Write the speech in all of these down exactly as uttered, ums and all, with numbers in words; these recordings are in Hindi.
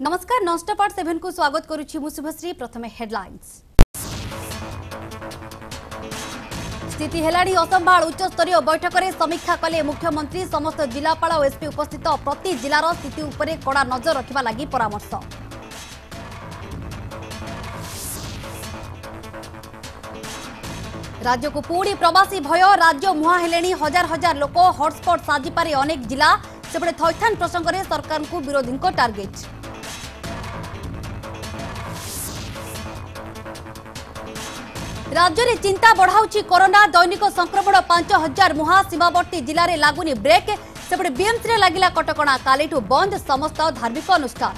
नमस्कार नॉनस्टॉप आठ सेवन को स्वागत करुछि मु शुभश्री। प्रथमे हेडलाइंस। स्थिति हेलाड़ी असंभाल उच्च स्तरीय बैठक में समीक्षा कले मुख्यमंत्री। समस्त जिलापाल और एसपी उपस्थित प्रति जिलार स्थिति उपरे कड़ा नजर रखिबा लागि परामर्श। राज्य को पुणी प्रवासी भय। राज्य मुहां हेलेनी हजार हजार लोक। हॉटस्पॉट साजी पारे अनेक जिला। सेपटे थैथान प्रसंग में सरकार को विरोधी टार्गेट। राज्य में चिंता बढ़ाऊँच कोरोना। दैनिक संक्रमण पांच हजार मुहां। सीमावर्ती जिले में लागुनी ब्रेक। सेपटे बीएमसी रे लागिला कटकणा। कालीठू बंद समस्त धार्मिक अनुष्ठान।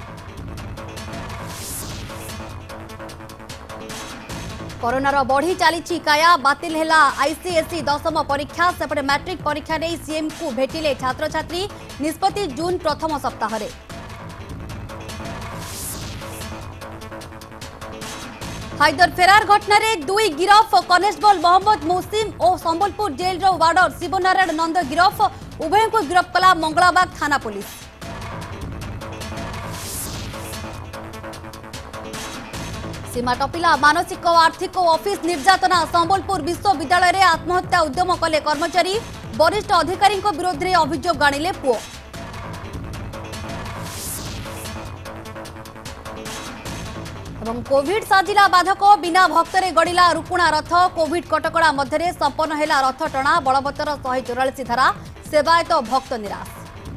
कोरोनार बढ़ी चली काया। बातिल है आईसीएसई दशम परीक्षा। सेपटे मैट्रिक परीक्षा नहीं सीएम को भेटिले छात्र छात्री। निष्पत्ति जून प्रथम सप्ताह। हाइदर फेरार घटना रे दुई गिरफ। कनेस्टेबल मोहम्मद मुसिम और संबलपुर जेल रो वार्डर शिवनारायण नंद गिरफ। उभय को गिरफ कला मंगलाबाग थाना पुलिस। सीमा टपिला मानसिक और आर्थिक ऑफिस निर्यातना। संबलपुर विश्वविद्यालय रे आत्महत्या उद्यम कले कर्मचारी। वरिष्ठ अधिकारी विरोध में अभियोग आनिले पुओ। कोविड साजिला बाधक। बिना भक्तरे गड़िला रुकुणा रथ। कोविड कटकड़ा मध्य संपन्न है रथ टणा। बलवत्तर शहे चौरासी धारा। सेवायत भक्त निराश।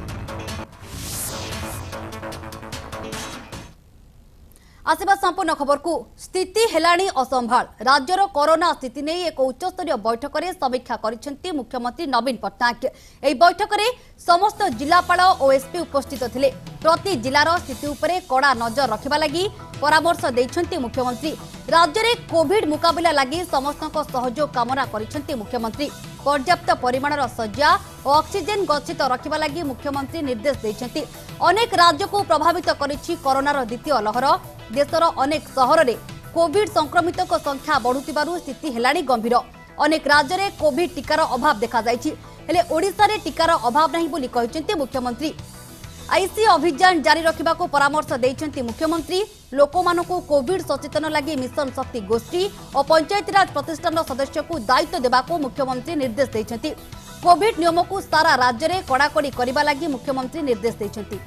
आसिबा संपूर्ण खबर को। स्थिति हेलाणी असंभाल। राज्यर कोरोना स्थिति नहीं एक उच्चस्तरीय बैठक में समीक्षा करिसेंती मुख्यमंत्री नवीन पट्टनायक। एही बैठक में समस्त जिलापाल और एसपी उपस्थित थिले। प्रति जिलार स्थिति उपरे कड़ा नजर रखिबा लागि परामर्श दैछंती मुख्यमंत्री। राज्य में कोविड मुकाबला लागि समस्तक सहयोग कामना करिसेंती मुख्यमंत्री। पर्याप्त परिमाणर शଯ୍या और ऑक्सीजन गच्छित रखिबा लागि मुख्यमंत्री निर्देश दैछंती। अनेक राज्य को प्रभावित करिछि कोरोनार द्वितीय लहर। देशर अनेक सहर में कोविड संक्रमित संख्या बढ़ुतिबारु स्थिति हेलाणी गंभीर। अनेक राज्य में कोविड टीकार अभाव देखा जाइछि। हेले ओडिशा रे टीकार अभाव नहीं बोली कहिसेंती मुख्यमंत्री। आईसी अभियान जारी रखिबा को परामर्श दैछंती मुख्यमंत्री। लोकमानकु कोविड सचेतन लागि मिशन शक्ति गोष्ठी और पंचायतीराज प्रतिष्ठान सदस्य को दायित्व देबा को मुख्यमंत्री निर्देश दैछंती। कोविड नियम को सारा राज्य में कड़ाकड़ी करबा लागि मुख्यमंत्री निर्देश दैछंती।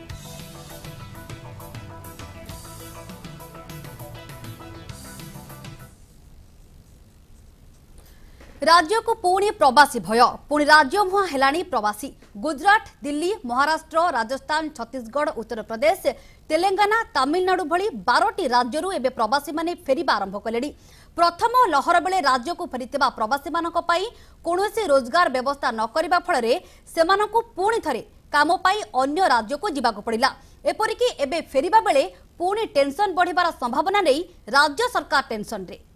राज्य को पुणी प्रवासी भय। पुणी राज्य मुहां हेलाणी प्रवासी। गुजरात, दिल्ली, महाराष्ट्र, राजस्थान, छत्तीसगढ़, उत्तर प्रदेश, तेलंगाना, तमिलनाडु भली बारटी राज्यरू एबे प्रवासी माने फेरिबा आरंभ कलेनी। प्रथम लहर बेले राज्य को फेरितिबा प्रवासी मानक पई कोनोसी रोजगार व्यवस्था न करिबा फଳରେ सेमानकु पुणी थरे काम पाई अन्य राज्य को जिबाको पड़िला। एपरिकी एबे फेरिबा बेले पुणी टेंशन बढ़िबार संभावना नै राज्य सरकार टेंशन रे।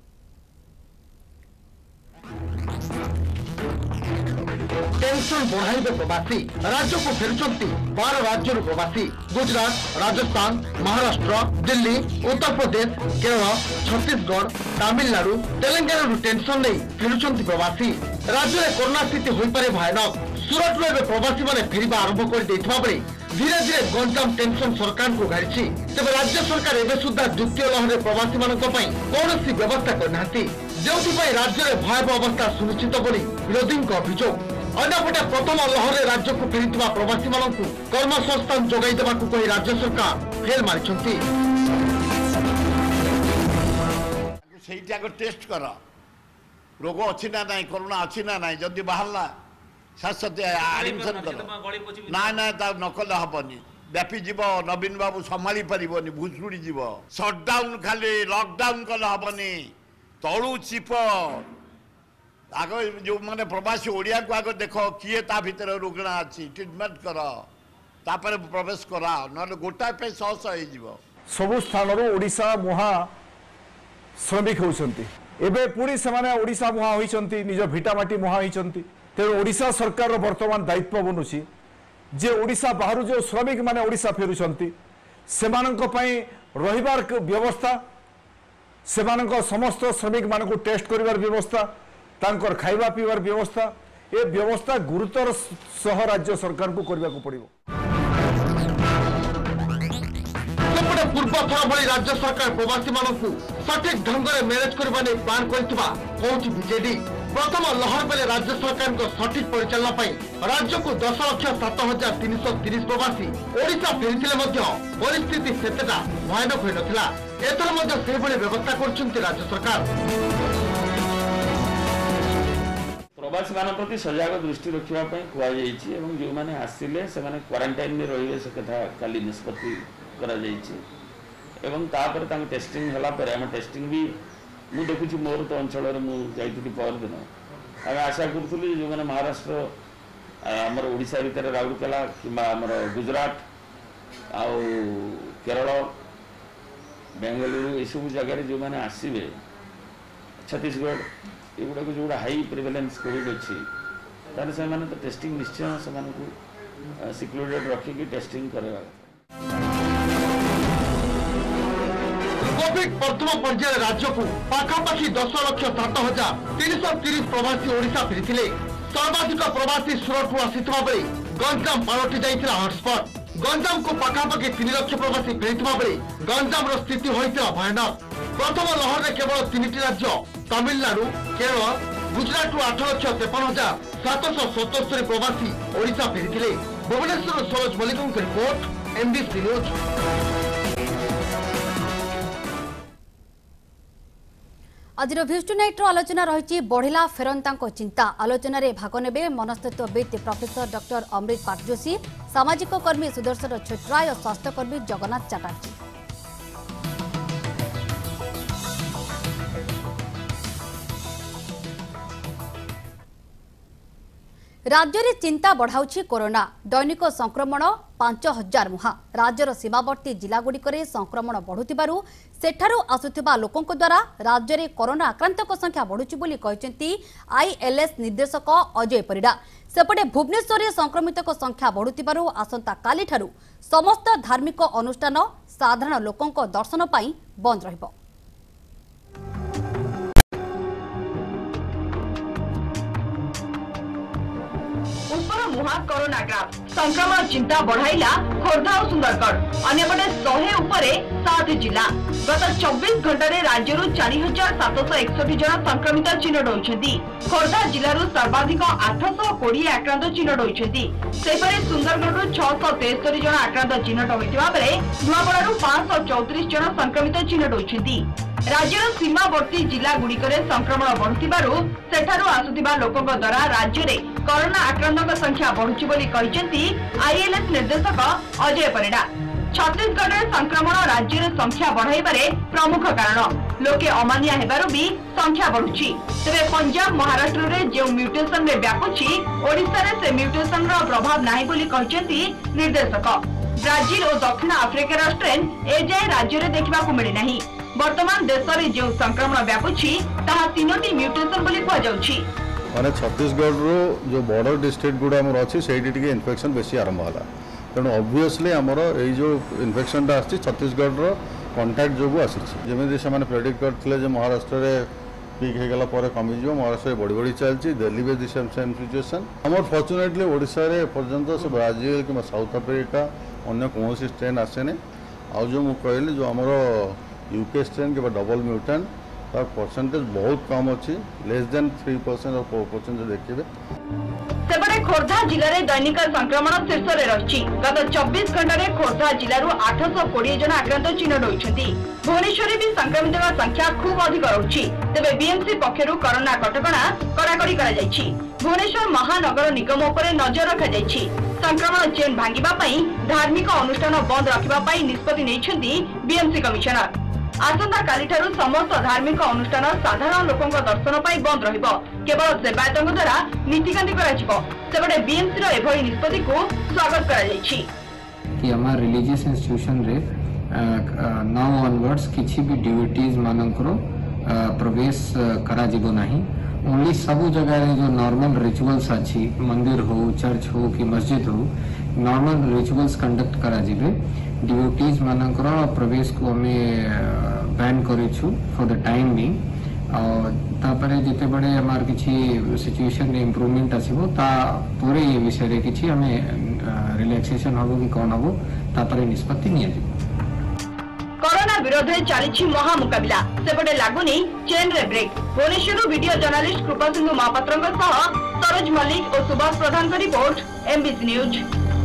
टेंशन बढ़ाइबे प्रवासी। राज्य को फेरुचंती बारह राज्य प्रवासी। गुजरात, राजस्थान, महाराष्ट्र, दिल्ली, उत्तर प्रदेश, केरल, छत्तीसगढ़, तमिलनाडु, तेलंगाना टेंशन नहीं फेरुचंती प्रवासी। राज्य में कोरोना स्थिति होई पारे भयानक। सूरत में प्रवासी माने फेरिबा आरंभ कर देथिबा बेले धीरे धीरे गंजाम टेंशन सरकार को घारिछि। तेबे राज्य सरकार एबे सुद्धा द्वितीय लहर प्रवासी मानक पई कोनोसी व्यवस्था करनाथि, जेउथि पई राज्य में भयावह अवस्था सुनिश्चित बोली विरोधी अभियोग। अन्यपटे प्रथम लहर राज्य को फेरी प्रवासी मानक कर्मसंस्थान जोगाई देवाक कही राज्य सरकार फेल मारिछंती। सेठी आगे टेस्ट कर रोग अच्छी ना नहीं, कोरोना अच्छी ना नहीं, जदि बाहरला शाश्वत एडमिशन कर ना ना ता नकल हबनी। व्यापी जीव नवीन बाबू संभाली पारिबनी, भुसुड़ी जीव। सटडाउन खाली लॉकडाउन कल हबनी। तळु चिप आग जो माने प्रवासी ओडिया को आग देख किए ता भीतर रुग्णा अच्छी ट्रिटमेंट कर तापर प्रवेश करा न गोटा पे सौ सौ हो सबु स्थान ओडिशा मुहा श्रमिक होउछंती। एबे पूरी समाने ओडिशा मुहा होइछंती, निज भिटामाटी मुहा होइछंती। तेणु ओडिशा सरकार वर्तमान दायित्व बनुछि जे ओडिशा बाहर जो श्रमिक माने ओडिशा फेरुछंती सेमानक पई रहिबार व्यवस्था, सेमानक समस्त श्रमिक मानक टेस्ट करिवार व्यवस्था, तांकर खाइबा पीवार व्यवस्था, ए व्यवस्था गुरुतर सह राज्य सरकार को करबा को पड़िबो। पूर्व थर भली राज्य सरकार प्रवासी मानू सठिक ढंग से मैनेज करने नहीं प्लां कर बीजेडी प्रथम लहर बेले राज्य सरकार सठिक परिचालना राज्य को दस लक्ष सात हजार तीन सौ तीस प्रवासी ओडिशा फेरी परिस्थिति सेतेटा भयानक हो नाला एथर व्यवस्था कर राज्य सरकार। प्रवासी मान प्रति सजग दृष्टि रखापी कहुई जो मैंने आसिले से क्वारंटाइन में रे से कथा काली निष्पत्ति कर टेस्टिंग है आम टेस्टिंग भी मुझे देखुची मोर तो अंचल मुझे परदिन आम आशा करूँ जो मैंने महाराष्ट्र आमर ओडिशा भितर राउरकेला कि गुजरात आउ केरल बेंगलुरु यू जगार जो मैंने आसवे छत्तीसगढ़ युवा को जो हाई प्रिवेलेंस कोविड अच्छी ताले से माने तो टेस्टिंग निश्चय से सिक्योरिटी रखिकी टेस्टिंग करवा कोविड प्रथम पर्याय राज्य को पाखापाखि दस लक्ष सात हजार तीन सौ तीस प्रवासी ओडिशा फेरी सर्वाधिक प्रवासी सूरत आसीथिबा बेले गंजाम पलटि जाइथिला हॉटस्पॉट गंजाम को पाखापाखि तीन लक्ष प्रवासी फेरीथिबा बेले गंजाम स्थिति होइथिला भयानक। प्रथम लहर में केवल तीन राज्य तमिलनाडु केरल गुजरात आठ लक्ष तेपन हजार सात सौ सतस्तरी प्रवासी ओडिशा फेरी Bhubaneswar Saroj Mallick report MBC news. आज भ्यूज टू नाइट आलोचना रही बढ़िला फेरंता चिंता आलोचन में भाग ने मनस्तत्वविद प्रोफेसर डॉक्टर अमृत पाटजोशी सामाजिक कर्मी सुदर्शन छोटराय और स्वास्थ्यकर्मी जगन्नाथ चटर्जी। राज्य में चिंता बढ़ाऊँ कोरोना दैनिक संक्रमण पांच हजार मुहा राज्यर सीमावर्ती जिलागुड़िक संक्रमण बढ़ुथिबारु सेठारु आसुथिबा लोकंक द्वारा राज्य में कोरोना आक्रांतक संख्या बढ़ुछि बोली कहिसेंती आईएलएस निर्देशक अजय परिडा। सेपटे भुवनेश्वर में संक्रमितक संख्या बढ़ुथिबारु आसंता काली ठारु समस्त धार्मिक अनुष्ठान साधारण लोकंक दर्शन पाई बंद रहिबो। उपर मुहा कोरोना ग्राफ संक्रमण चिंता बढ़ाइला खोर्धा और सुंदरगढ़ अन्यपटे शहे उपरे सात जिला गत चौबीस घंटे राज्य चार हजार सात सौ एकसठ जन संक्रमित चिन्ह होती खोर्धा जिलूर सर्वाधिक आठ सौ कोड़े आक्रांत चिन्ह होती सुंदरगढ़ छह सौ तेस्तरी जन आक्रांत चिन्ह होता बेले नुआपड़ू पांच सौ चौतीस जन संक्रमित चिन्ह होती। राज्यर सीमावर्ती जिला गुड़िकर संक्रमण बढ़ुथिबारु सेठारु आसुथिबा लोकंक द्वारा राज्य में कोरोना आक्रांतक संख्या बढ़ुछि बोली कहिसेंती आईएलएस निर्देशक अजय परिडा। छत्तीसगढ़ में संक्रमण राज्य में संख्या बढ़ाइबारे प्रमुख कारण लोके अमानिया हेबारु भी संख्या बढ़ुछि तेरे पंजाब महाराष्ट्र में जो म्यूटेशन में व्यापुछि ओडिशा रे से म्यूटेशन रो प्रभाव नाही बोली कहिसेंती निर्देशक। ब्राजिल और दक्षिण आफ्रिकार स्ट्रेन एजाए राज्य में देखा मिली नहीं वर्तमान देश में जो संक्रमण व्यापुछि ताहा तीनोटी म्यूटेशन बोली कहा जाउछि। माने छत्तीसगढ़ रो जो बॉर्डर डिस्ट्रिक्ट गुडा हमर अछि सेठी टिके इन्फेक्शन बेसी आरंभ होला तेणु ऑब्वियसली हमर ए जो इन्फेक्शन टा आछि छत्तीसगढ़ रो कांटेक्ट जोगु आछि जेमे से माने प्रेडिक्ट करथिले जे महाराष्ट्र रे पीक हे गला पर कमी जो महाराष्ट्र बड़ी बड़ी चलछि दिल्ली में दिस सेम सिचुएशन हमर फॉर्चूनेटली ओडिसा रे पर्यंत से ब्राजिल कि साउथ अफ्रीका अन्य कौन स्ट्रेन आसेने आ जो मु कहली जो हमर यूके स्ट्रेन के डबल म्यूटेंट तार परसेंटेज बहुत कम अच्छी लेस देन थ्री परसेंट और फोर परसेंट देखिए। सेपटे खोर्धा जिले में दैनिक संक्रमण शीर्ष में रही गत चौबीस घंटे खोर्धा जिलूर आठ सौ कोड़े जन आक्रांत चिन्ह होती भुवनेश्वर भी संक्रमित संख्या खूब अधिक रही तेज बीएमसी पक्षर कोरोना कटकणा कड़ाकड़ी भुवनेश्वर महानगर निगम उपर नजर रखा संक्रमण चेन भांगिबा पई धार्मिक अनुष्ठान बंद रखा निष्पत्ति नहीं बीएमसी कमिशनर। आसंता काली ठारू समस्त धार्मिक अनुष्ठान साधारण लोकंक दर्शन पाई बंद रहिबो केवल सेवायतଙ୍କ द्वारा नीतिकांति कराजिबो सेबडे बीएमसी रो एभई निष्पत्ति को स्वागत करा जायछि कि हमार रिलीजियस इंस्टीट्यूशन रे नाउ ऑनवर्ड्स किछि भी डिवोटीज मानकर प्रवेश करा जिवो नाही ओनली सब जगह रे जो नॉर्मल रिचुअल्स अछि मंदिर हो चर्च हो कि मस्जिद हो नॉर्मल रिचुअल्स कंडक्ट करा जिवे डिवोटीज मानकर प्रवेश को हमें बैन करिछु फॉर द टाइम बी और तापरे जेते बड़े हमार किछि सिचुएशन रे इंप्रूवमेंट आसीबो ता पूरे ये विषय रे किछि हमें रिलैक्सेशन होबो कि कोन होबो तापरे निष्पत्ति निया जिवो। विरोध में चली महामुकाबिला सेपटे लगुनि चेन रे break. Bhubaneswar video journalist Kripa Sindhu Mahapatra Saroj Mallik और सुभाष प्रधान का रिपोर्ट एमबीसी न्यूज।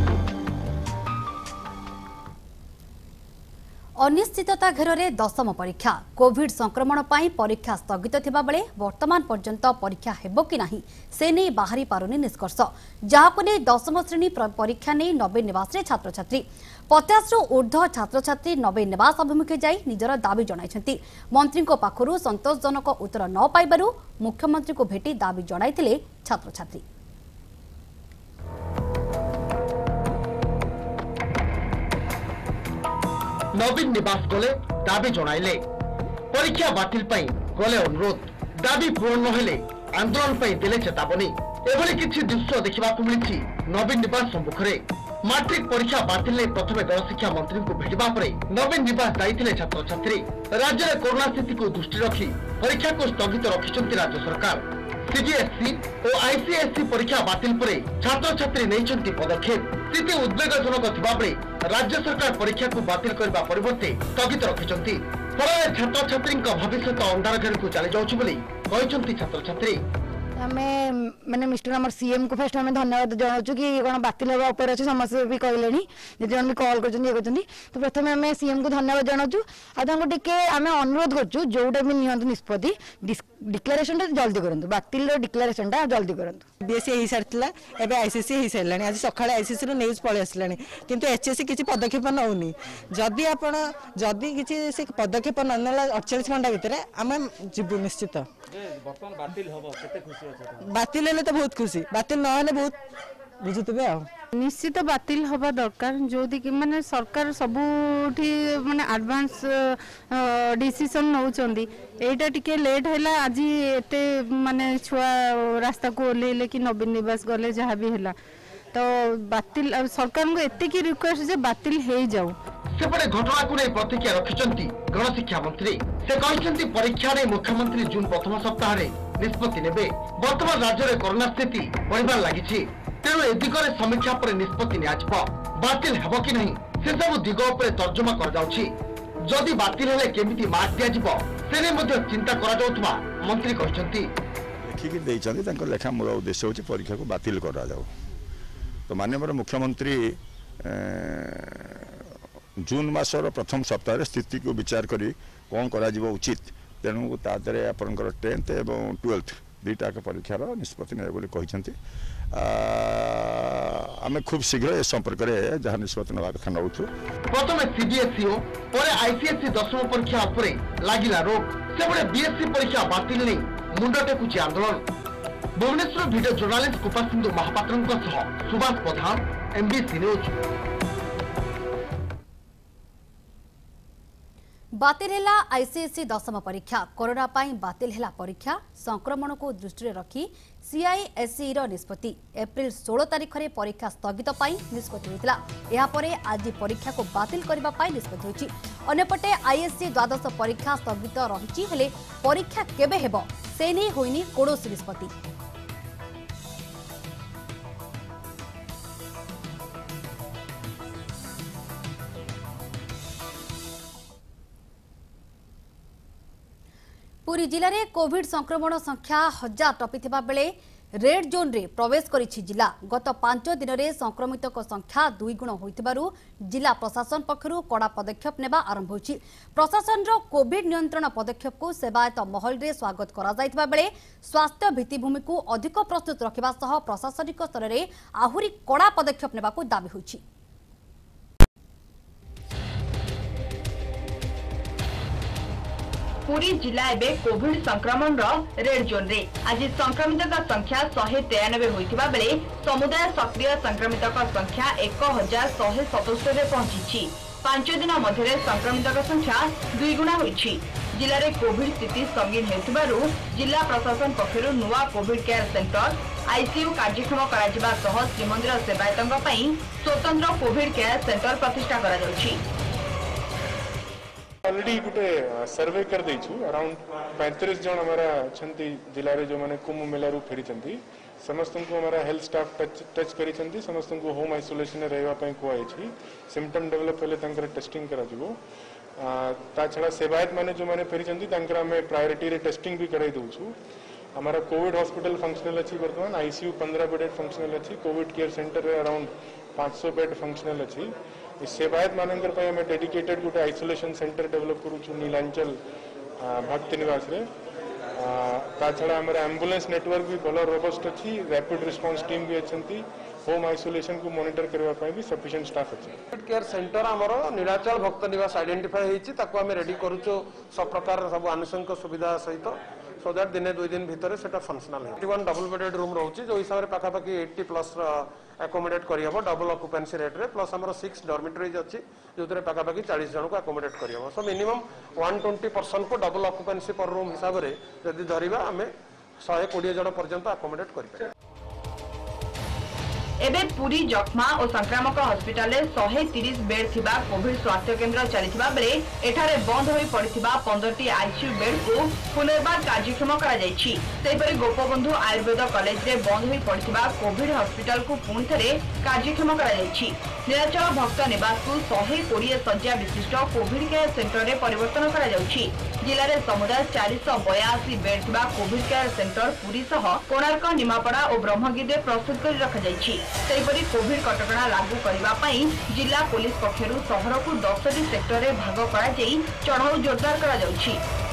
अनिश्चितता घेर दशम परीक्षा कोविड संक्रमण पाई परीक्षा स्थगित थिबा बेले वर्तमान पर्यंत परीक्षा हेबो कि नाही से नहीं बाहरी पारुनी निष्कर्ष जहाको ने दशम श्रेणी परीक्षा नहीं नवीन निवास रे छात्र छात्री पचास रु ऊर्ध्व छात्र छात्री नवीन निवास अभिमुखे जाई निजर दाबी जणाइछंती। मंत्री को पाखरु संतोषजनक उत्तर न पाइबारु मुख्यमंत्री को भेटी दाबी जणाइथिले छात्र छात्री। नवीन निवास गले दाबी जणाइले परीक्षा बातिल पाई गले अनुरोध दाबी पूर्ण नहेले आंदोलन पाई देले चेतावनी। एभली किछि दृश्य देखिबाकू मिलिछि नवीन निवास सम्मुखरे। मैट्रिक परीक्षा बातिल ने प्रथमे गणशिक्षा मंत्री को भेटिबा परे नवीन निवास जाइथिले छात्र छात्री। राज्य में कोरोना स्थिति को दृष्टि रखी परीक्षा को स्थगित रखिछंती राज्य सरकार। सीबीएसई और आईसीएसई परीक्षा बातिल परे छात्र छात्री नैछंती पदक्षेप। स्थिति उद्वेगजनक थिबा बेले राज्य सरकार परीक्षा को बातिल करबा परिवर्ते स्थगित रखिछंती। फଳରେ छात्र छात्री भविष्य अंधार घेर को चली जाउछि बोली कहिछंती छात्र छात्री। आमे माने मिस्टर हमर सीएम को फर्स्ट हमें धन्यवाद जनाउछु कि कोन बातिल होबा ऊपर अछि समस्या भी कहलेनी जे जन भी कॉल करछन ये करछन तो प्रथमे हमें सीएम को धन्यवाद जनाउछु आ तांको टिके हमें अनुरोध करछु जोटा भी नियंत्रण निष्पत्ति डिक्लेरेशन टा जल्दी करंतु बातिल रो डिक्लेरेशन टा जल्दी करंतु। बीएससी ही सरतला एबे आईसीसी ही सरलानी आज सकाळे आईसीसी रो न्यूज पळे आसलानी किंतु एचएससी किछि पदक्षेप नउनी जदी आपण जदी किछि से पदक्षेप ननला अड़तालीस घंटा भितरे हमें जिबु निश्चित। वर्तमान बातिल होबो केते खुशी अछि बातिल हेले तो बहुत खुशी बातिल न हेले बहुत बुझुतबे आ निश्चित बातिल हवा दरकार जो कि माने सरकार सबुठी माने एडवांस डिसीजन नउचंदी एटा टिके लेट हैला आज एते माने छुआ रास्ता को ओलेले कि नवीन निवास गले जहाँ भी हैला तो बातिल सरकार को एते की रिक्वेस्ट जे बातिल हे जाऊ। सेपटे घटना को नहीं प्रतिक्रिया रखिछंती गणशिक्षा मंत्री। से कहिछंती परीक्षा रे मुख्यमंत्री जून प्रथम सप्ताह रे निष्पत्ति नेबे। वर्तमान राज्य रे कोरोना स्थिति बढ़िबार लागिछि तेणु ए दिगरे समीक्षा पर निष्पत्ति नियाजिबो। बातिल हेबो कि नहीं से सब दिग ଉପରେ तर्जमा कर जाउछि। जदि बातिल हेले केमिति मार्क दिया जिवो सेने मध्ये चिंता करा जाउथबा मंत्री कहिछंती। लिखिक देइछंती तांको लेखा मूल उद्देश्य होछि परीक्षा को बातिल करा जाऊ। तो माननीय मुख्यमंत्री जून मासर प्रथम सप्ताह स्थिति को विचार करी कौन करा जीवो उचित तेणु तादरे आपनकर टेंथ एवं ट्वेल्थ दुईटाक परीक्षार निष्पत्ति ने बोली कहिसंती। आमे खूब शीघ्र ए संपर्क रे जहां निष्पत्ति नवा कथा नउथु। प्रथमे सीबीएसई और आईसीएसई दशम परीक्षा उपरे लागिला रोक सेबडे बीएससी परीक्षा बातिल नै मुंडटे कुछि आंदोलन। भुवनेश्वर वीडियो जर्नालिस्ट कृपा सिंधु महापात्रଙ୍କ सह सुभाष प्रधान एमबीसी न्यूज। बातिल हेला आईसीएसई दशम परीक्षा कोरोना पाई बातिल हेला परीक्षा संक्रमण को दृष्टि रखी सीआईएसई रो निष्पत्ति एप्रिल सोलह तारिख रे परीक्षा स्थगित पाई निष्पत्ति होइतिला। एहा परे आज परीक्षा को बातिल करबा पाई निष्पत्ति होइछि। अन्यपटे आईएससी द्वादश परीक्षा स्थगित रहिछि हेले परीक्षा केबे हेबो से नै होइनी कोनोसी निष्पत्ति। पुरी जिले में कोविड संक्रमण संख्या हजार टपिथिबा बेले रेड जोन रे प्रवेश करिछि जिला। गत पांच दिन में संक्रमित संख्या दुई गुण होइतिबारु जिला प्रशासन पक्षरु कड़ा पदक्षेप नेबा आरंभ होइछि। प्रशासन रो कोविड नियंत्रण पदक्षेप को सेवायत महल रे स्वागत करा जाइतिबा बेले स्वास्थ्य भित्तिभूमि को अधिक प्रस्तुत रखिबा सह प्रशासनिक स्तर रे आहुरी कड़ा पदक्षेप नेबा को दाबी होइछि। पुरी जिला एबे कोविड संक्रमण रो रेड जोन रे आज संक्रमित का संख्या एक सौ तिरानवे होइतिबा बेले समुदाय सक्रिय संक्रमित का संख्या एक हजार एक सौ सतहत्तर रे पहुंची। पांच दिन मध्य संक्रमित का संख्या दुई गुणा होइछि। जिले में कोविड स्थिति संगीन हेतुबारु जिला प्रशासन पक्षरु नुआ कोविड केयर सेंटर आईसीयू कार्यक्षम करा जिबा सह श्रीमंदिर सेवायतंग पई स्वतंत्र कोविड केयर सेंटर प्रतिष्ठा करा जाउछि। ऑलरेडी गोटे सर्वे कर देछु अराउंड पैंतीस जन हमारा छंती जिला रे जो माने कुंभ मेला रु फेरी छंती समस्त को हमारा हेल्थ स्टाफ टच टच करी छंती समस्त को होम आइसोलेशन रे रहबा पई कोआई छी सिम्पटम डेवलप हेले तंकर टेस्टिंग करा जिवो ता छड़ा सेवायत माने जो माने फेरी आम प्रायोरिटी रे टेस्टिंग भी कराई दौचु। हमारा कोविड हॉस्पिटल फंक्शनल अच्छी वर्तमान आईसीयू पंद्रह बेड फंक्शनल अच्छी कोविड केयर सेंटर अराउंड पाँच सौ बेड फंक्शनल अच्छी सेवायत मानकर आम डेडिकेटेड गोटे आइसोलेशन सेंटर डेवलप करूँ नीलांचल भक्ति निवास रे ता छड़ा आम एम्बुलेंस नेटवर्क भी भल रोबस्ट अच्छी रैपिड रिस्पांस टीम भी अच्छा होम आइसोलेशन को मॉनिटर करने भी सफिशिएंट स्टाफ अच्छे। कोविड केयर सेंटर आमर नीलाचल भक्त निवास आइडेंटिफाई होती रेडी करूँ सब प्रकार सब आनुषंगिक सुविधा सहित सो दैट दिन दुई दिन भितर से फंक्शनल है वन डबल बेडेड रूम रोचे जो हिसाब से पाखापाखि एट्टी प्लस एकोमोडेट करहब डबल ऑक्युपेंसी रेट रे प्लस आमर सिक्स डॉर्मिटरीज अच्छी जो पाखापाखि चालीस जन को एकोमोडेट करहब so minimum one twenty person को डबल ऑक्युपेंसी पर रूम हिसाब से जदि धरिबा आमे शहे कोड़े जन पर्यंत एकोमोडेट करिपे। एबे पुरी जखमा और संक्रामक हॉस्पिटल में एक सौ तीस बेड थिबा कोविड स्वास्थ्य केन्द्र चलिथिबा बेले एठारे बंद होई पड़िथिबा पंद्रह टी आईसीयू बेड को पुनर्बार कार्यक्षम करा जायछि। सेहिपरि गोपबंधु आयुर्वेद कॉलेज रे बंद होई पड़िथिबा कोविड हॉस्पिटल को पुणी थरे कार्यक्षम करा जायछि। नीलाचल भक्त निवास को एक सौ बीस शଯ୍या विशिष्ट कोविड केयर सेंटर रे परिवर्तन करा जाउछि। जिले में समुदाय चार सौ बयासी बेड थिबा कोविड केयर सेंटर पुरी सह कोणार्क निमापड़ा और ब्रह्मगिरी रे प्रस्तुत कर रखा जायछि। सेहिपरि कोविड कटकणा लागू करबा पई जिला पुलिस पक्षरु शहर को दस टी सेक्टर रे भाग करा जाई चढ़ाऊ जोरदार करा जाउछि।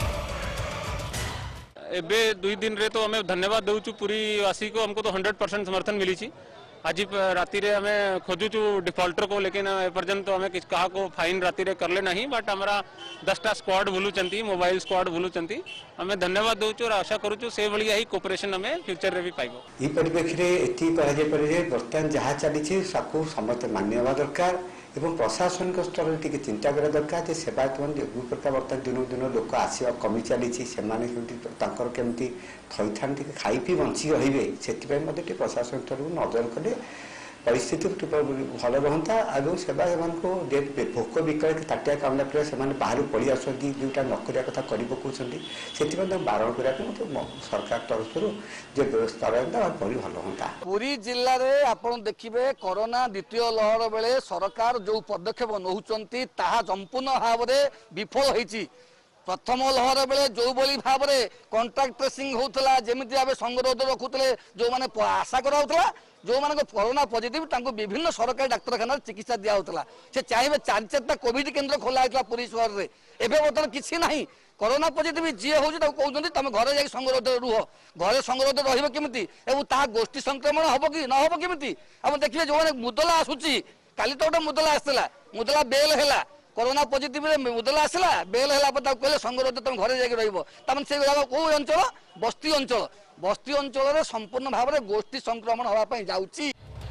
एबे दुई दिन रे तो हमें धन्यवाद देउछु पूरी वासी को हमको तो हंड्रेड परसेंट समर्थन मिली छी। आज राति रे हमें खोजुचु डिफॉल्टर को लेकिन एपर्यंत तो हमें किस कहा को फाइन राति रे करले नहीं बट हमारा दसटा स्क्वाड बुलुचंती मोबाइल स्क्वाड बुलुचंती हमें धन्यवाद देउछु और आशा करूछु से भली यही कोऑपरेशन हमें फ्यूचर रे भी पाइबो। ई परिप्रेक्षी रे एति कहा जे परे वर्तमान जहा चली छी सबको समस्त मान्यवा दरकार एवं प्रशासनिक स्तर टी चिंता करा दरकार जे सेवायत मन जो प्रकार बर्तमान दिन दिन लोक आसवा कमी चली केमती थईथान खाई पी बंची रे से प्रशासन स्तर नजर कले परिस्थिति भल रहता और सेवा से भोक विकल ताटिया कामला पर से बाहर पड़ी आसती जोटा नकरिया कथा कर पकाउछंती से बारण करने सरकार तरफ जो व्यवस्था रहता बड़ी भल होता। पुरी जिले में आपड़ देखिए कोरोना द्वितीय लहर बेले सरकार जो पदक्षेप नौकरी ताहा संपूर्ण भाव में विफल होती। प्रथम लहर बेले जो भली भाव में कंटाक्ट ट्रेसिंग होता जमी भाव संगरोध रखुते जो मैंने आशा कराला जो मान कोरोना पॉजिटिव विभिन्न सरकारी डाक्तखाना चिकित्सा दिया होता से चाहिए चार चार्टा कोविड केन्द्र खोला होता पुरी सहर में एवं बर्तमान किसी ना कोरोना पॉजिटिव जी हूँ कहते तुम घर जा संगरोध रुह घरे संगरोध रमी और गोष्ठी संक्रमण हम कि न हम केमी आप देखिए जो मैंने मुदला आसूची काली तो गोटे मुदला आसला मुदला बेल है कोरोना पॉजिटिव मुदला आसला बेल है कहले संगरोध तुम घर जाकि रही से कौ अंचल बस्ती अंचल बस्ती अंचल संपूर्ण भाव में गोष्ठी संक्रमण होगापाई जाउची।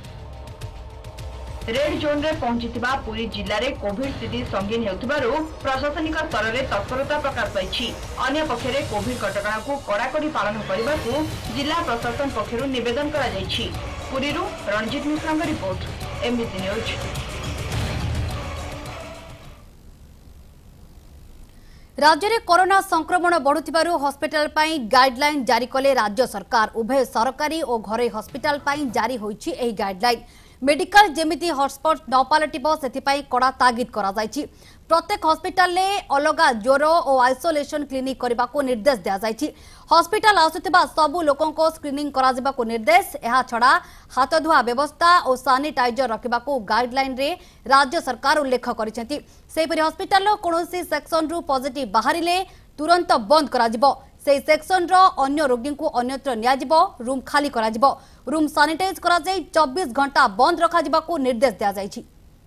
रेड जोन रे पहुंचीथिबा पुरी जिल्ला रे कोविड स्थिति संगीन हेउथिबारु प्रशासनिक स्तर रे तत्परता प्रकाश पाइछि। अन्य पक्षरे कोविड कटकणा को कड़ाकड़ी पालन करबाकू जिला प्रशासन पक्षरु निवेदन करा जाइछि। पुरी रु रणजीत मिश्रा का रिपोर्ट एमबीसी न्यूज। राज्य में कोरोना संक्रमण बढ़ुथिबारु हॉस्पिटल पाई गाइडलाइन जारी कले राज्य सरकार। उभय सरकारी और घरे हॉस्पिटल पाई जारी होईछि एही गाइडलाइन। मेडिकल जेमिति हॉटस्पॉट न पलटिबो सेथिपाई कड़ा तागिद करा जायछि। प्रत्येक हॉस्पिटल ले अलगा ज्वर और आइसोलेशन क्लिनिक करबा को निर्देश दिया जायछि। हॉस्पिटल आसुथिबा सबु लोकन को स्क्रीनिंग करा जिबा को निर्देश। एहा छड़ा हाथ धुआ व्यवस्था और सैनिटाइजर रखिबा को गाइडलाइन रे राज्य सरकार उल्लेख करिसेंति। सेहिपरि हॉस्पिटल रो कोनोसी सेक्शन रु पॉजिटिव बाहरिले तुरंत बंद करा जिवो। से सेक्शन रो अन्य रोगी को अन्यत्र निया जिवो। रूम खाली करा जिवो। रूम सैनिटाइज करा जाई चौबीस घंटा बंद रखा जिबा को निर्देश दिया जायछि।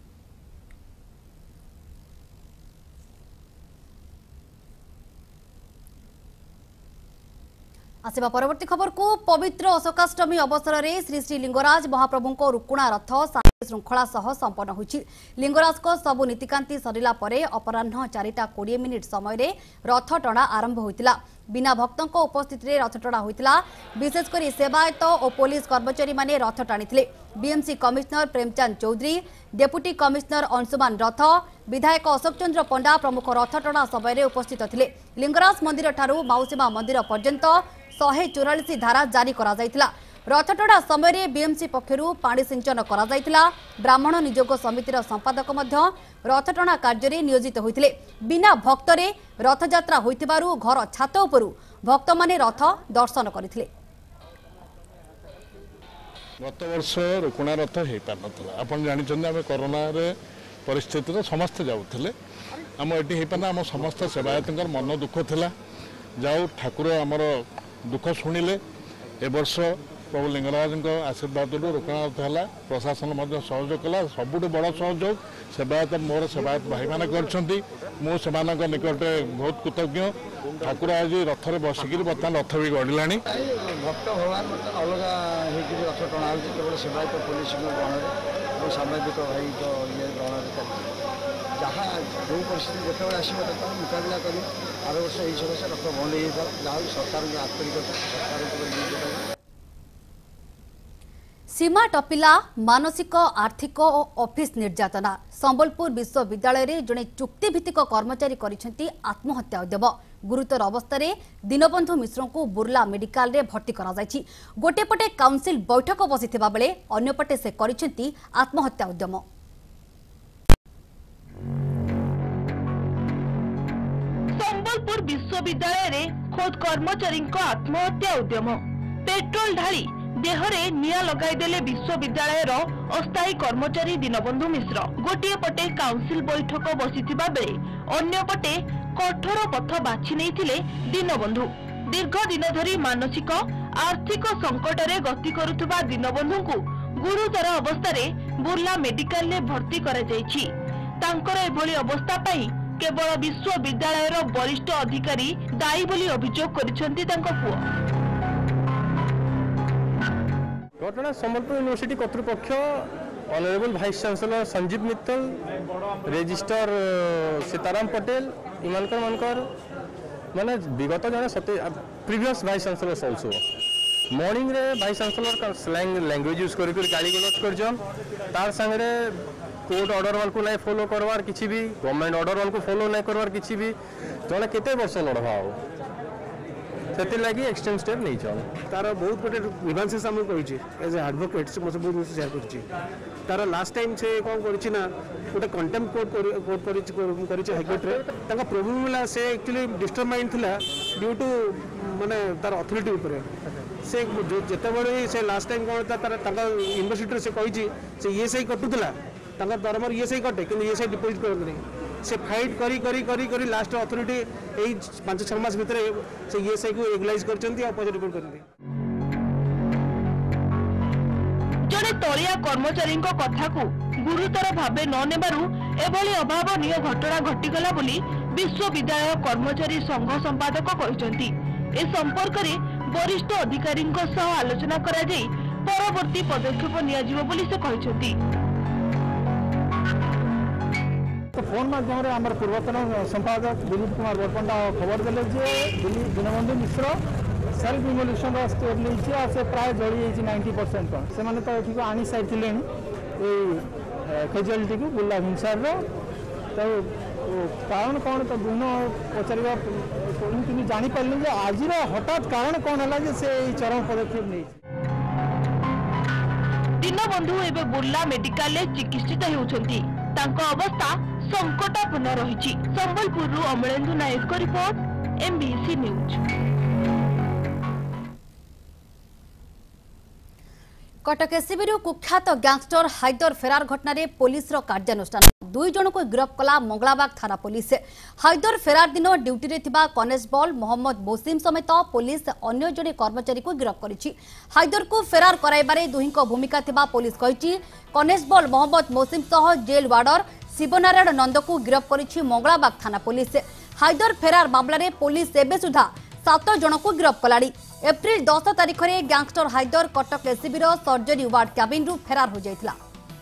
आसिबा परवर्ती खबर को पवित्र अशोकाष्टमी अवसर में श्री श्री लिंगराज महाप्रभु को रुकुणा रथ शांति श्रृंखला सह संपन्न होइछि। लिंगराज को सबु नीतिकांति सरिला परे अपराह्न चारिटा कोड़े मिनिट समय रथ टणा आरंभ होइतिला। बिना भक्तों को उपस्थित रे रथ टणा होइतिला। विशेषकर सेवायत और पुलिस कर्मचारी माने रथ टाणिथिले। BMC commissioner Premchand Chaudhary, deputy commissioner Anshuman Rath, विधायक अशोक चंद्र पंडा प्रमुख रथ टणा समय उपस्थित थिले। लिंगराज मंदिर ठारू माउसीमा मंदिर पर्यंत शहे चौरालीस धारा जारी करा जायतिला। रथटଣା समय बीएमसी पक्षरु पानी सिंचन करा जायतिला। ब्राह्मण नियोग समितिर संपादक मध्य रथटଣା कार्य नियोजित होइतिले। बिना भक्तरे रथयात्रा होइतिबारु घर छात उपरु भक्त माने रथ दर्शन करथिले। गत वर्ष रुकुणा रथ हो पार ना आप जानते आम कोरोना परिस्थिति समस्ते जाऊे आम ये हो पार आम समस्त सेवायत मन दुख था जाऊ ठाकुर आमर दुख शुणिले ए वर्ष प्रभु लिंगराज आशीर्वाद रुकुणा रथ है प्रशासन सहयोग कला सबुठ बड़ सहयोग सेवायत मोर सेवायत भाई मैंने कर निकट बहुत कृतज्ञ ठाकुर आज रथरे बसिक बर्तमान रथ भी गढ़ला भक्त भगवान बर्तमान अलग रथ टणा हो केवल सेवायत पुलिस गणरे और सामाजिक भाई ये गणरे जहाँ जो परिस्थिति जिते आसो मुकबिला कर आर वर्ष यही समस्या रथ बंद हो जहाँ सरकार आंतरिकता सरकार सीमा टपिला मानसिक आर्थिक और ऑफिस निर्यातना। संबलपुर विश्वविद्यालय रे जड़े चुक्तिभित्तिक कर्मचारी करिसेंती आत्महत्या उद्यम। गुरुतर अवस्था दीनबंधु मिश्र को बुर्ला मेडिकल रे भर्ती करा जायछि। गोटे पटे काउंसिल बैठक बसिथिबा बेले अन्य पटे से करिसेंती आत्महत्या उद्यम। संबलपुर विश्वविद्यालय रे खोद कर्मचारी आत्महत्या उद्यम। पेट्रोल ढाली देहरे निया लगाई देले विश्वविद्यालय अस्थायी कर्मचारी दीनबंधु मिश्र। गोटे पटे काउंसिल बैठक बसिथिबा बेले अन्य पटे कठोर पथ बाछि नैथिले दीनबंधु। दीर्घ दिन धरी मानसिक आर्थिक संकट रे गति करुथबा दीनबंधु को गुरुतर अवस्था रे बुर्ला मेडिकल रे भर्ती करा जायछि। तांकर एभली अवस्था पई केवल विश्वविद्यालय रो वरिष्ठ अधिकारी दायी बोली अभियोग करिसेंती तांको पुओ। घटना संबलपुर यूनिवर्सिटी कर्तृपक्ष honourable vice chancellor Sanjeev Mittal registrar Sitaram Patel इमानकर मनकर माने विगत जने सते previous vice chancellor also morning रे वाइस चांसलर का स्लैंग लैंग्वेज यूज करी करी गाली गलौज करजन तार संगे कोर्ट ऑर्डर वाल को नहीं फॉलो करवार किछि भी गवर्नमेंट ऑर्डर वाल को फॉलो नहीं करवार किछि भी जने केते वर्ष लड़वा हो से लगी एक्सटेंड स्टेप नहीं चल तार बहुत गोटे ग्रीवांसेस हम कही एज ए एडवोकेट से मतलब बहुत शेयर कर तार लास्ट टाइम से कौन करना गोटे कंटेम्प कोर्ट कोर्ट हाईकोर्ट रे ताका प्रॉब्लम होला से एक्चुअली डिस्टर्ब माइंड थिला ड्यू टू माने तार अथॉरिटी ऊपर से जेते बळे से लास्ट टाइम कौन तार ताका यूनिवर्सिटी से कही से ईएसआई कटुला ताका दरमार ईएसआई कटे कि ईएसआई डिपॉजिट करते से फाइट करी करी करी करी लास्ट अथॉरिटी एई पांच छह मास भितर से ईएसआई को रेगुलाइज करचंती आ पॉजिटिव रिपोर्ट करती। जड़े तलिया कर्मचारी कथा को गुरुतर भावे न नेबारु एभली अभावनीय घटना घटिगला बोली विश्वविद्यालय कर्मचारी संघ संपादक कहिसंती। ए संपर्क रे वरिष्ठ अधिकारी सह आलोचना करा जाई परवर्ती पदक्षेप निया जिवो बोली से कहिसंती। तो फोन माध्यम आम पूर्वतन संपादक दिलीप कुमार बरपंडा खबर देले Dinabandhu Mishra self immolation step नहीं से प्राय जली जाइए नाइंटी परसेंट से मैंने तो ये आनी सारी कैजुआलिटी को बुर्ला हिंसार तो कारण कौन तो दिन पचार जापारे आज हठात कारण कौन है से चरम पदक्षेप नहीं। दीनबंधु एवं बुर्ला मेडिकल चिकित्सित होउछंती। तांको अवस्था संकटापन्न रही। संबलपुर अमलेन्दु नायक को report MBC news. Cuttack ACB कुख्यात गैंगस्टर हाइदर फेरार घटना पुलिस कार्यानुष्ठान दुई जन को गिरफ्त कला मंगलाबाग थाना पुलिस। हाइदर फेरार दिन ड्यूटी रे थिबा कनेस्टेबल मोहम्मद मोसिम समेत पुलिस अन्य जने कर्मचारी को गिरफ्त करिछि। हाइदर को फेरार कराइबारे दुहिंको भूमिका थिबा पुलिस कहिछि। कनेस्टेबल मोहम्मद मोसिम सह जेल वार्डर शिवनारायण नंद को गिरफ्त करिछि मंगलाबाग थाना पुलिस। हाइदर फेरार मामला रे पुलिस एबे सुधा सात जन को गिरफ्त कलाड़ी। एप्रिल दस तारिख में gangster Haidar Cuttack ACB surgery ward cabin रु फेरार हो जाइथिला।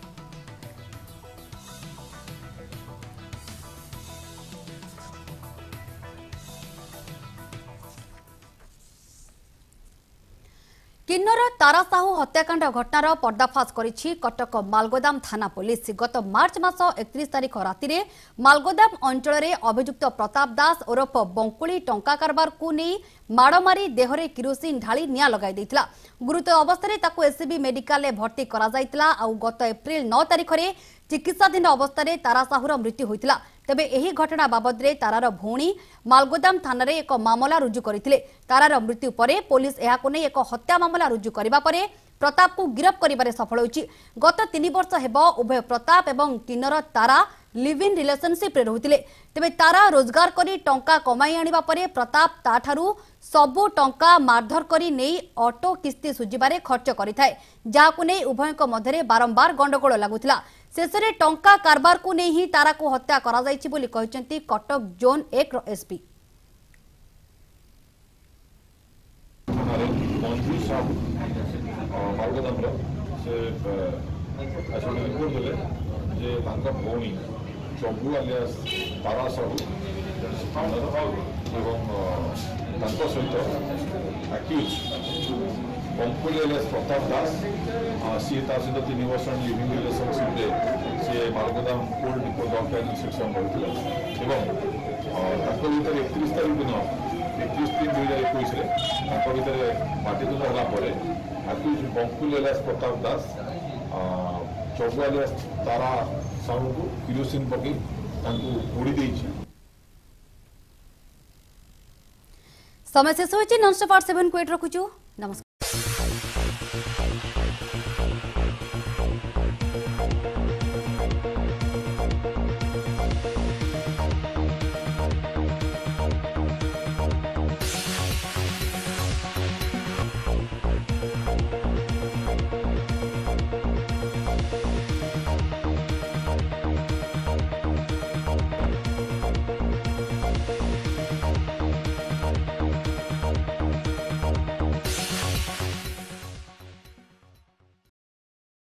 किन्नर तारा साहू हत्याकांड घटनार पर्दाफाश करिछि कटक मालगोदाम थाना पुलिस। गत मार्च मास एकतीस तारिख राति रे मालगोदाम अंचल रे अभियुक्त प्रताप दास ओरफ बंकुली टंका कारबार को नहीं माड़ मारी देहरे किरोसिन ढाली निया लगाई देथिला। गुरुतर अवस्था ताकू एससीबी मेडिकल भर्ती करा जायतिला। आउ गत एप्रिल नौ तारिख में चिकित्साधीन अवस्था तारा साहुर मृत्यु होइतिला। तेबे एही घटना बाबद रे तारार भौणी मालगोदाम थाना रे एक मामला रुजु करथिले। तारार मृत्यु परे पुलिस एहाको नै एक हत्या मामला रुजु करिबा परे प्रताप को गिरफ करिबारे सफल होइछि। गत तीन वर्ष हेबो उभय प्रताप एवं टीनर तारा लिव इन रिलेशनशिप रे रहुतिले। तेबे तारा रोजगार करी टंका कमाई आनिबा परे प्रताप ताठारू सबु टंका मारधर करी नेई ऑटो किस्ती सुजिबारे खर्च करिथाय, जाहाकु नै उभयक मध्यरे बारंबार गंडगोल लागुथिला। शेषरे टंका कारबार को नै ही तारा को हत्या करा जायछि बोली कहिसंती कटक जोन एक रो एसपी। मालगोदाम से रिपोर्ट देले जे तांका भौणी चंबू आलियास तारा साहू एवं तांका सहित आक्यूज बंकुल आलियास प्रताप दास सी ता सहित तीन वर्ष लिविंग रिलेशनशिप रे सी मालगोदाम कोर्ट रिपोर्ट ऑफलाइन सेक्शन करथिले एवं तांका भीतर इकतीस तारिख दिन इकतीस तीन दुई हजार इक्कीस रे तांका भीतर माटितुल होला परे accused Bankul alias Pratap Das Chambu alias Tara Sahu को किरोसिन पकई पोड़ी देइछि। समय शेष होइछि। नॉन स्टॉप आठ सेवन को एट रखुछु। नमस्कार।